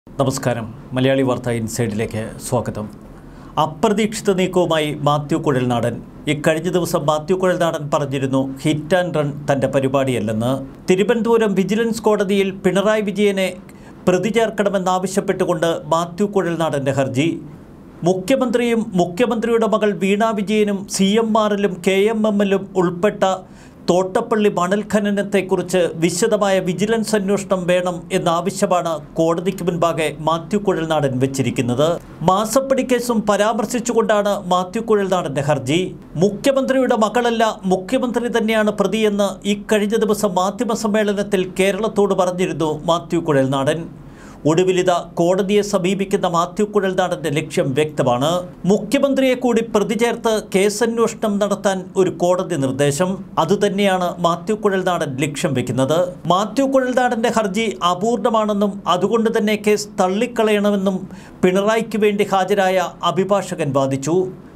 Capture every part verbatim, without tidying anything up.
നമസ്കാരം. മലയാളി വാർത്ത ഇൻസൈഡിലേക്ക് സ്വാഗതം. അപ്രതീക്ഷിത നീക്കവുമായി മാത്യു കുഴൽനാടൻ. ഇക്കഴിഞ്ഞ ദിവസം മാത്യു കുഴൽനാടൻ പറഞ്ഞിരുന്നു ഹിറ്റ് ആൻഡ് റൺ തൻ്റെ പരിപാടിയല്ലെന്ന്. തിരുവനന്തപുരം വിജിലൻസ് കോടതിയിൽ പിണറായി വിജയനെ പ്രതി ചേർക്കണമെന്നാവശ്യപ്പെട്ടുകൊണ്ട് മാത്യു കുഴൽനാടൻ്റെ ഹർജി. മുഖ്യമന്ത്രിയും മുഖ്യമന്ത്രിയുടെ മകൾ വീണ വിജയനും സി എം ആറിലും കെ എം എമ്മിലും ഉൾപ്പെട്ട തോട്ടപ്പള്ളി മണൽ ഖനനത്തെക്കുറിച്ച് വിശദമായ വിജിലൻസ് അന്വേഷണം വേണം എന്ന ആവശ്യമാണ് കോടതിക്ക് മുൻപാകെ മാത്യു കുഴൽനാടൻ വെച്ചിരിക്കുന്നത്. മാസപ്പടി കേസും പരാമർശിച്ചുകൊണ്ടാണ് മാത്യു കുഴൽനാടൻ്റെ ഹർജി. മുഖ്യമന്ത്രിയുടെ മകളല്ല, മുഖ്യമന്ത്രി തന്നെയാണ് പ്രതിയെന്ന് ഇക്കഴിഞ്ഞ ദിവസം മാധ്യമസമ്മേളനത്തിൽ കേരളത്തോട് പറഞ്ഞിരുന്നു മാത്യു കുഴൽനാടൻ. ഒടുവിലിത കോടതിയെ സമീപിക്കുന്ന മാത്യു കുഴൽനാടൻ്റെ ലക്ഷ്യം വ്യക്തമാണ്. മുഖ്യമന്ത്രിയെ കൂടി പ്രതി ചേർത്ത് കേസന്വേഷണം നടത്താൻ ഒരു കോടതി നിർദ്ദേശം. അതുതന്നെയാണ് മാത്യു കുഴൽനാടൻ ലക്ഷ്യം വെക്കുന്നത്. മാത്യു കുഴൽനാടൻ്റെ ഹർജി അപൂർണമാണെന്നും അതുകൊണ്ട് തന്നെ കേസ് തള്ളിക്കളയണമെന്നും പിണറായിക്ക് വേണ്ടി ഹാജരായ അഭിഭാഷകൻ വാദിച്ചു.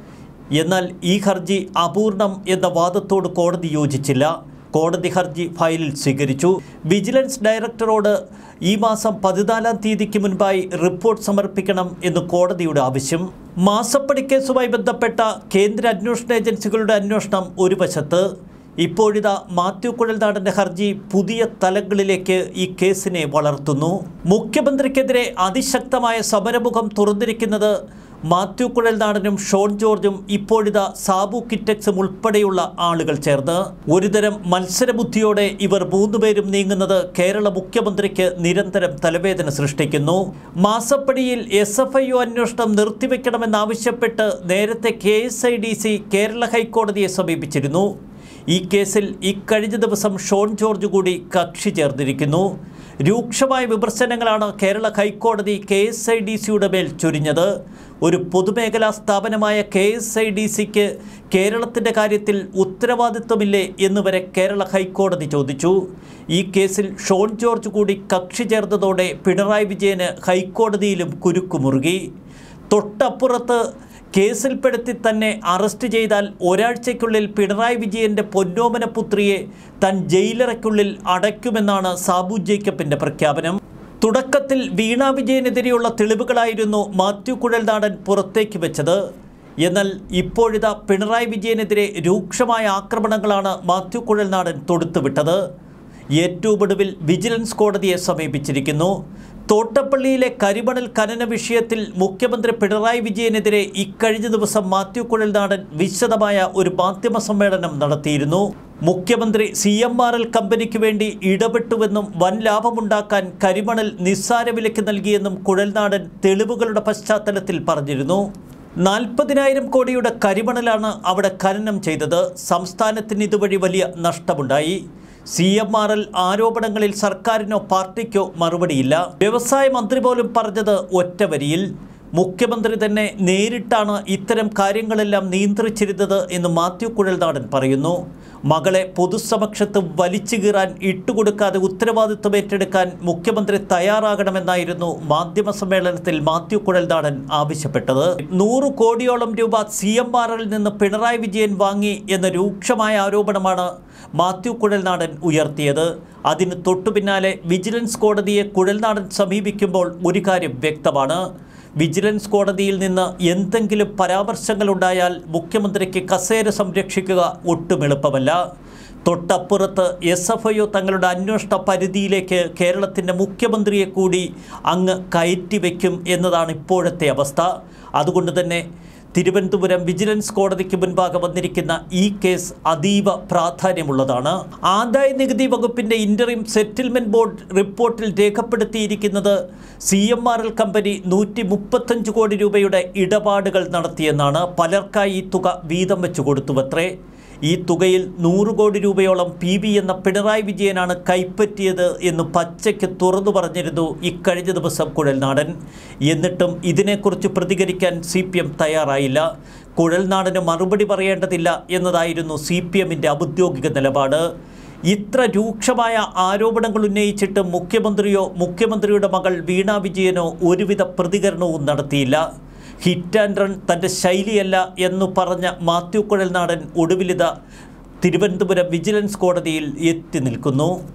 എന്നാൽ ഈ ഹർജി അപൂർണം എന്ന വാദത്തോട് കോടതി യോജിച്ചില്ല. കോടതി ഹർജി ഫയലിൽ സ്വീകരിച്ചു. വിജിലൻസ് ഡയറക്ടറോട് ഈ മാസം പതിനാലാം തീയതിക്ക് മുൻപായി റിപ്പോർട്ട് സമർപ്പിക്കണം എന്ന് കോടതിയുടെ ആവശ്യം. മാസപ്പടി കേസുമായി ബന്ധപ്പെട്ട കേന്ദ്ര അന്വേഷണ ഏജൻസികളുടെ അന്വേഷണം ഒരു വശത്ത്, ഇപ്പോഴിതാ മാത്യു കുഴൽനാടൻ്റെ ഹർജി പുതിയ തലങ്ങളിലേക്ക് ഈ കേസിനെ വളർത്തുന്നു. മുഖ്യമന്ത്രിക്കെതിരെ അതിശക്തമായ സമരമുഖം തുറന്നിരിക്കുന്നത് മാത്യു കുഴൽനാടനും ഷോൺ ജോർജും ഇപ്പോഴിതാ സാബു കിറ്റക്സും ഉൾപ്പെടെയുള്ള ആളുകൾ ചേർന്ന്. ഒരുതരം മത്സരബുദ്ധിയോടെ ഇവർ മൂന്നുപേരും നീങ്ങുന്നത് കേരള മുഖ്യമന്ത്രിക്ക് നിരന്തരം തലവേദന സൃഷ്ടിക്കുന്നു. മാസപ്പടിയിൽ എസ് എഫ് ഐ ഒ അന്വേഷണം നിർത്തിവെക്കണമെന്നാവശ്യപ്പെട്ട് നേരത്തെ K S I D C Kerala ഹൈക്കോടതിയെ സമീപിച്ചിരുന്നു. ഈ കേസിൽ ഇക്കഴിഞ്ഞ ദിവസം ഷോൺ ജോർജ് കൂടി കക്ഷി ചേർന്നിരിക്കുന്നു. രൂക്ഷമായ വിമർശനങ്ങളാണ് കേരള ഹൈക്കോടതി കെ എസ് ഐ ഡി സിയുടെ മേൽ ചൊരിഞ്ഞത്. ഒരു പൊതുമേഖലാ സ്ഥാപനമായ കെ എസ് ഐ ഡി സിക്ക് കേരളത്തിൻ്റെ കാര്യത്തിൽ ഉത്തരവാദിത്വമില്ലേ എന്നുവരെ കേരള ഹൈക്കോടതി ചോദിച്ചു. ഈ കേസിൽ ഷോൺ ജോർജ് കൂടി കക്ഷി ചേർന്നതോടെ പിണറായി വിജയന് ഹൈക്കോടതിയിലും കുരുക്കുമുറുകി. തൊട്ടപ്പുറത്ത് കേസിൽപ്പെടുത്തി തന്നെ അറസ്റ്റ് ചെയ്താൽ ഒരാഴ്ചയ്ക്കുള്ളിൽ പിണറായി വിജയൻ്റെ പൊന്നോമന പുത്രിയെ താൻ ജയിലറയ്ക്കുള്ളിൽ അടയ്ക്കുമെന്നാണ് സാബു ജേക്കബിൻ്റെ പ്രഖ്യാപനം. തുടക്കത്തിൽ വീണ വിജയനെതിരെയുള്ള തെളിവുകളായിരുന്നു മാത്യു കുഴൽനാടൻ പുറത്തേക്ക് വെച്ചത്. എന്നാൽ ഇപ്പോഴിതാ പിണറായി വിജയനെതിരെ രൂക്ഷമായ ആക്രമണങ്ങളാണ് മാത്യു കുഴൽനാടൻ തൊടുത്തുവിട്ടത്. ഏറ്റവും ഒടുവിൽ വിജിലൻസ് കോടതിയെ സമീപിച്ചിരിക്കുന്നു. തോട്ടപ്പള്ളിയിലെ കരിമണൽ ഖനന വിഷയത്തിൽ മുഖ്യമന്ത്രി പിണറായി വിജയനെതിരെ ഇക്കഴിഞ്ഞ ദിവസം മാത്യു കുഴൽനാടൻ വിശദമായ ഒരു മാധ്യമ സമ്മേളനം നടത്തിയിരുന്നു. മുഖ്യമന്ത്രി സി എം ആർ എൽ കമ്പനിക്ക് വേണ്ടി ഇടപെട്ടുവെന്നും വൻ ലാഭമുണ്ടാക്കാൻ കരിമണൽ നിസ്സാര വിലയ്ക്ക് നൽകിയെന്നും കുഴൽനാടൻ തെളിവുകളുടെ പശ്ചാത്തലത്തിൽ പറഞ്ഞിരുന്നു. നാൽപ്പതിനായിരം കോടിയുടെ കരിമണലാണ് അവിടെ ഖനനം ചെയ്തത്. സംസ്ഥാനത്തിന് ഇതുവഴി വലിയ നഷ്ടമുണ്ടായി. സി എം ആർ എൽ ആരോപണങ്ങളിൽ സർക്കാരിനോ പാർട്ടിക്കോ മറുപടിയില്ല. വ്യവസായ മന്ത്രി പോലും പറഞ്ഞത് ഒറ്റ വരിയിൽ. മുഖ്യമന്ത്രി തന്നെ നേരിട്ടാണ് ഇത്തരം കാര്യങ്ങളെല്ലാം നിയന്ത്രിച്ചിരുന്നത് എന്ന് മാത്യു കുഴൽനാടൻ പറയുന്നു. മകളെ പൊതുസമക്ഷത്ത് വലിച്ചു കീറാൻ ഇട്ടുകൊടുക്കാതെ ഉത്തരവാദിത്വം ഏറ്റെടുക്കാൻ മുഖ്യമന്ത്രി തയ്യാറാകണമെന്നായിരുന്നു മാധ്യമ സമ്മേളനത്തിൽ മാത്യു കുഴൽനാടൻ ആവശ്യപ്പെട്ടത്. നൂറ് കോടിയോളം രൂപ സി എം ആർ എല്ലിൽ നിന്ന് പിണറായി വിജയൻ വാങ്ങി എന്ന രൂക്ഷമായ ആരോപണമാണ് മാത്യു കുഴൽനാടൻ ഉയർത്തിയത്. അതിന് തൊട്ടു പിന്നാലെ വിജിലൻസ് കോടതിയെ കുഴൽനാടൻ സമീപിക്കുമ്പോൾ ഒരു കാര്യം വ്യക്തമാണ്. വിജിലൻസ് കോടതിയിൽ നിന്ന് എന്തെങ്കിലും പരാമർശങ്ങളുണ്ടായാൽ മുഖ്യമന്ത്രിക്ക് കസേര സംരക്ഷിക്കുക ഒട്ടും എളുപ്പമല്ല. തൊട്ടപ്പുറത്ത് എസ് എഫ് ഐ ഒ തങ്ങളുടെ അന്വേഷണ പരിധിയിലേക്ക് കേരളത്തിൻ്റെ മുഖ്യമന്ത്രിയെ കൂടി അങ്ങ് കയറ്റി വയ്ക്കും എന്നതാണ് ഇപ്പോഴത്തെ അവസ്ഥ. അതുകൊണ്ട് തന്നെ തിരുവനന്തപുരം വിജിലൻസ് കോടതിക്ക് മുൻപാകെ വന്നിരിക്കുന്ന ഈ കേസ് അതീവ പ്രാധാന്യമുള്ളതാണ്. ആദായ നികുതി വകുപ്പിൻ്റെ ഇൻ്ററിം സെറ്റിൽമെൻറ്റ് ബോർഡ് റിപ്പോർട്ടിൽ രേഖപ്പെടുത്തിയിരിക്കുന്നത് C M R L company നൂറ്റി മുപ്പത്തഞ്ച് കോടി രൂപയുടെ ഇടപാടുകൾ നടത്തിയെന്നാണ്. പലർക്കായി ഈ തുക വീതം വെച്ച് കൊടുത്തുവത്രേ. ഈ തുകയിൽ നൂറ് കോടി രൂപയോളം പി ബി എന്ന പിണറായി വിജയനാണ് കൈപ്പറ്റിയത് എന്ന് പച്ചയ്ക്ക് തുറന്നു പറഞ്ഞിരുന്നു ഇക്കഴിഞ്ഞ ദിവസം കുഴൽനാടൻ. എന്നിട്ടും ഇതിനെക്കുറിച്ച് പ്രതികരിക്കാൻ സി പി എം തയ്യാറായില്ല. കുഴൽനാടന് മറുപടി പറയേണ്ടതില്ല എന്നതായിരുന്നു സി പി എമ്മിൻ്റെ ഔദ്യോഗിക നിലപാട്. ഇത്ര രൂക്ഷമായ ആരോപണങ്ങൾ ഉന്നയിച്ചിട്ട് മുഖ്യമന്ത്രിയോ മുഖ്യമന്ത്രിയുടെ മകൾ വീണ വിജയനോ ഒരുവിധ പ്രതികരണവും നടത്തിയില്ല. ഹിറ്റ് ആൻഡ് റൺ തൻ്റെ ശൈലിയല്ല എന്നു പറഞ്ഞ മാത്യു കുഴൽനാടൻ ഒടുവിലിത തിരുവനന്തപുരം വിജിലൻസ് കോടതിയിൽ എത്തി നിൽക്കുന്നു.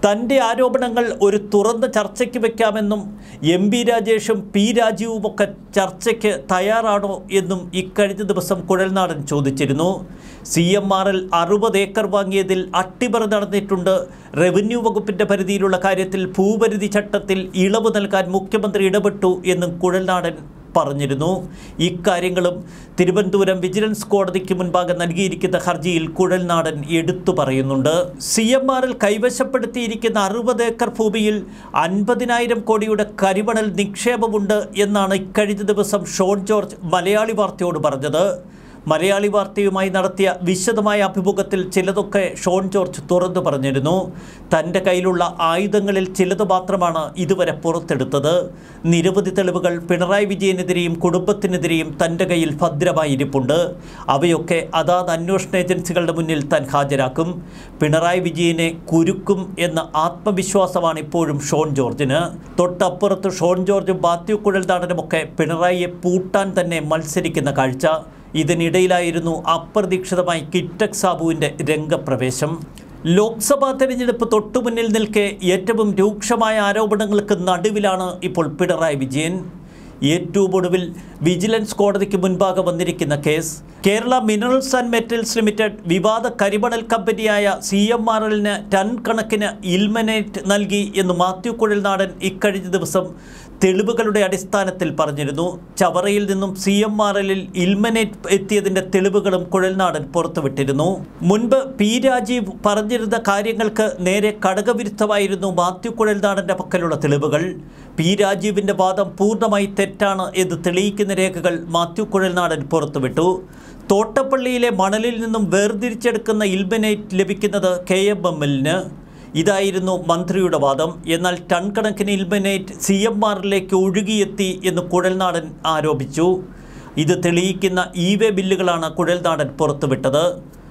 തൻ്റെ ആരോപണങ്ങൾ ഒരു തുറന്ന ചർച്ചയ്ക്ക് വയ്ക്കാമെന്നും എം പി രാജേഷും പി രാജീവുമൊക്കെ ചർച്ചയ്ക്ക് തയ്യാറാണോ എന്നും ഇക്കഴിഞ്ഞ ദിവസം കുഴൽനാടൻ ചോദിച്ചിരുന്നു. സി എം ആർ എൽ അറുപത് ഏക്കർ വാങ്ങിയതിൽ അട്ടിമറി നടന്നിട്ടുണ്ട്. റവന്യൂ വകുപ്പിൻ്റെ പരിധിയിലുള്ള കാര്യത്തിൽ ഭൂപരിധി ചട്ടത്തിൽ ഇളവ് നൽകാൻ മുഖ്യമന്ത്രി ഇടപെട്ടു എന്നും കുഴൽനാടൻ പറഞ്ഞിരുന്നു. ഇക്കാര്യങ്ങളും തിരുവനന്തപുരം വിജിലൻസ് കോടതിക്ക് മുൻപാകെ നൽകിയിരിക്കുന്ന ഹർജിയിൽ കുഴൽനാടൻ എടുത്തു പറയുന്നുണ്ട്. സി എം ആർ എൽ കൈവശപ്പെടുത്തിയിരിക്കുന്ന അറുപത് ഏക്കർ ഭൂമിയിൽ അൻപതിനായിരം കോടിയുടെ കരിമണൽ നിക്ഷേപമുണ്ട് എന്നാണ് ഇക്കഴിഞ്ഞ ദിവസം ഷോൺ ജോർജ് മലയാളി വാർത്തയോട് പറഞ്ഞത്. മലയാളി വാർത്തയുമായി നടത്തിയ വിശദമായ അഭിമുഖത്തിൽ ചിലതൊക്കെ ഷോൺ ജോർജ് തുറന്നു പറഞ്ഞിരുന്നു. തൻ്റെ കയ്യിലുള്ള ആയുധങ്ങളിൽ ചിലത് മാത്രമാണ് ഇതുവരെ പുറത്തെടുത്തത്. നിരവധി തെളിവുകൾ പിണറായി വിജയനെതിരെയും കുടുംബത്തിനെതിരെയും തൻ്റെ കയ്യിൽ ഭദ്രമായിരിപ്പുണ്ട്. അവയൊക്കെ അതാത് അന്വേഷണ ഏജൻസികളുടെ മുന്നിൽ താൻ ഹാജരാക്കും. പിണറായി വിജയനെ കുരുക്കും എന്ന ആത്മവിശ്വാസമാണ് ഇപ്പോഴും ഷോൺ ജോർജിന്. തൊട്ടപ്പുറത്ത് ഷോൺ ജോർജും മാത്യു കുഴൽനാടനുമൊക്കെ പിണറായിയെ പൂട്ടാൻ തന്നെ മത്സരിക്കുന്ന കാഴ്ച. ഇതിനിടയിലായിരുന്നു അപ്രതീക്ഷിതമായി കിറ്റക് സാബുവിൻ്റെ രംഗപ്രവേശം. ലോക്സഭാ തെരഞ്ഞെടുപ്പ് തൊട്ടുമുന്നിൽ നിൽക്കെ ഏറ്റവും രൂക്ഷമായ ആരോപണങ്ങൾക്ക് നടുവിലാണ് ഇപ്പോൾ പിണറായി വിജയൻ. ഏറ്റവും ഒടുവിൽ വിജിലൻസ് കോടതിക്ക് മുൻപാകെ വന്നിരിക്കുന്ന case Kerala minerals and metals limited വിവാദ കരിമണൽ കമ്പനിയായ സി എം ആർ എല്ലിന് ടൺ കണക്കിന് ഇൽമനേറ്റ് നൽകി എന്ന് മാത്യു കുഴൽനാടൻ ഇക്കഴിഞ്ഞ ദിവസം തെളിവുകളുടെ അടിസ്ഥാനത്തിൽ പറഞ്ഞിരുന്നു. ചവറയിൽ നിന്നും സി എം ആർ എല്ലിൽ ഇൽമനേറ്റ് എത്തിയതിൻ്റെ തെളിവുകളും കുഴൽനാടൻ പുറത്തുവിട്ടിരുന്നു. മുൻപ് പി രാജീവ് പറഞ്ഞിരുന്ന കാര്യങ്ങൾക്ക് നേരെ കടകവിരുദ്ധമായിരുന്നു മാത്യു കുഴൽനാടൻ്റെ പക്കലുള്ള തെളിവുകൾ. പി രാജീവിൻ്റെ വാദം പൂർണ്ണമായി തെറ്റാണ് എന്ന് തെളിയിക്കുന്ന രേഖകൾ മാത്യു കുഴൽനാടൻ പുറത്തുവിട്ടു. തോട്ടപ്പള്ളിയിലെ മണലിൽ നിന്നും വേർതിരിച്ചെടുക്കുന്ന ഇൽമനേറ്റ് ലഭിക്കുന്നത് കെ എം എം എല്ലിന്. ഇതായിരുന്നു മന്ത്രിയുടെ വാദം. എന്നാൽ ടൺ കണക്കിന് ഇൽമനേറ്റ് സി എം ആറിലേക്ക് ഒഴുകിയെത്തി എന്ന് കുഴൽനാടൻ ആരോപിച്ചു. ഇത് തെളിയിക്കുന്ന ഇ വേ ബില്ലുകളാണ് കുഴൽനാടൻ പുറത്തുവിട്ടത്.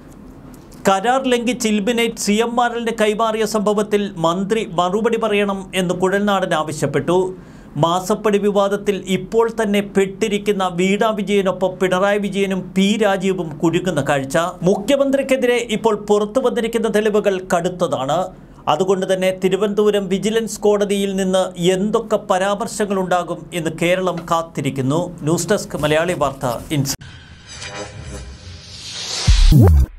കരാർ ലംഘിച്ച് ഇൽമനേറ്റ് സി എം ആറിന് കൈമാറിയ സംഭവത്തിൽ മന്ത്രി മറുപടി പറയണം എന്ന് കുഴൽനാടൻ ആവശ്യപ്പെട്ടു. മാസപ്പടി വിവാദത്തിൽ ഇപ്പോൾ തന്നെ പെട്ടിരിക്കുന്ന വീണ വിജയനൊപ്പം പിണറായി വിജയനും പി രാജീവും കുരുങ്ങുന്ന കാഴ്ച. മുഖ്യമന്ത്രിക്കെതിരെ ഇപ്പോൾ പുറത്തു വന്നിരിക്കുന്ന തെളിവുകൾ കടുത്തതാണ്. അതുകൊണ്ട് തന്നെ തിരുവനന്തപുരം വിജിലൻസ് കോടതിയിൽ നിന്ന് എന്തൊക്കെ പരാമർശങ്ങളുണ്ടാകും എന്ന് കേരളം കാത്തിരിക്കുന്നു. ന്യൂസ് ഡെസ്ക് മലയാളി വാർത്ത ഇൻസ്.